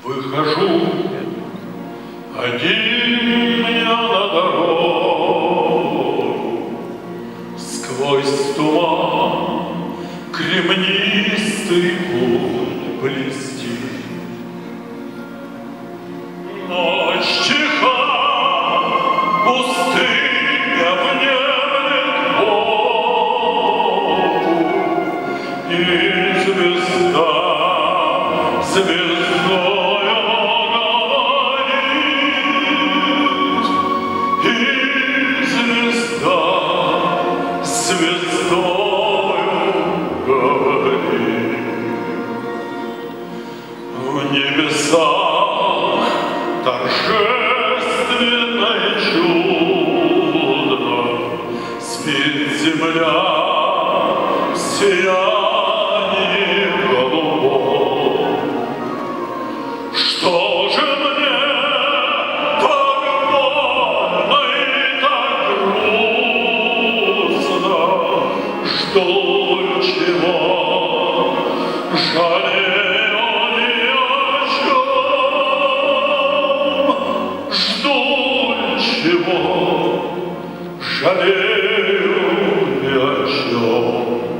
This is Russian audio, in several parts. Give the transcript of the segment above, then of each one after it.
Выхожу один я на дорогу, сквозь туман кремнистый путь блестит. Ночь тиха, пустыня внемлет Богу, и звезда звездою говорит, и звезда звездою говорит. В небесах торжественно и чудно спит земля в сиянии голубом. Что же мне так больно и так грустно? Жду чего, жалею ни о чем. Жду чего, жалею ни о чем.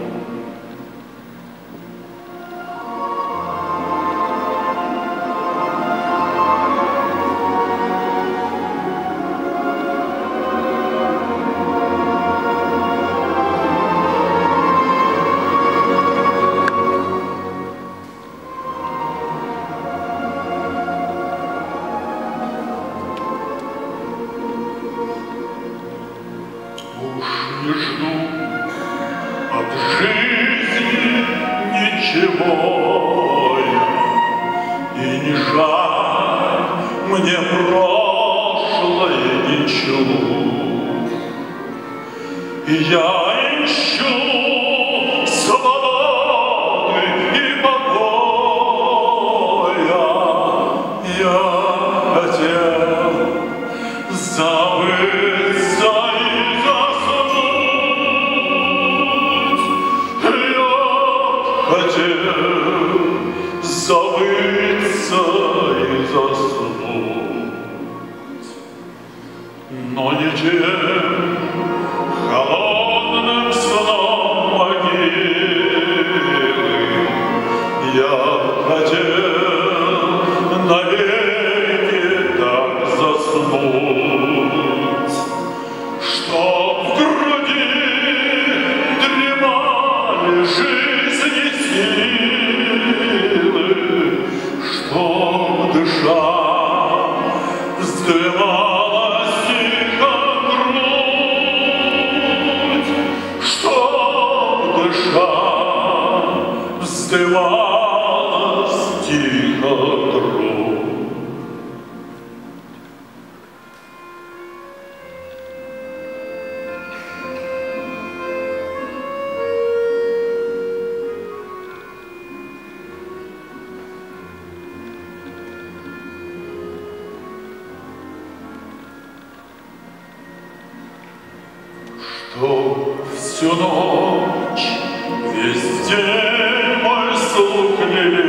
Уж не жду от жизни ничего я, и не жаль мне прошлое ничего. И я ищу свободы и покоя. Я хотел забыться и заснуть. Я хотел забыться и заснуть, но не тем холодным сном могилы. Я хотел навеки так заснуть, чтоб в груди дремали жизни силы, чтоб дыша вздымалась тихо грудь, чтоб дыша вздымалась тихо грудь. Что всю ночь, весь день мой слух не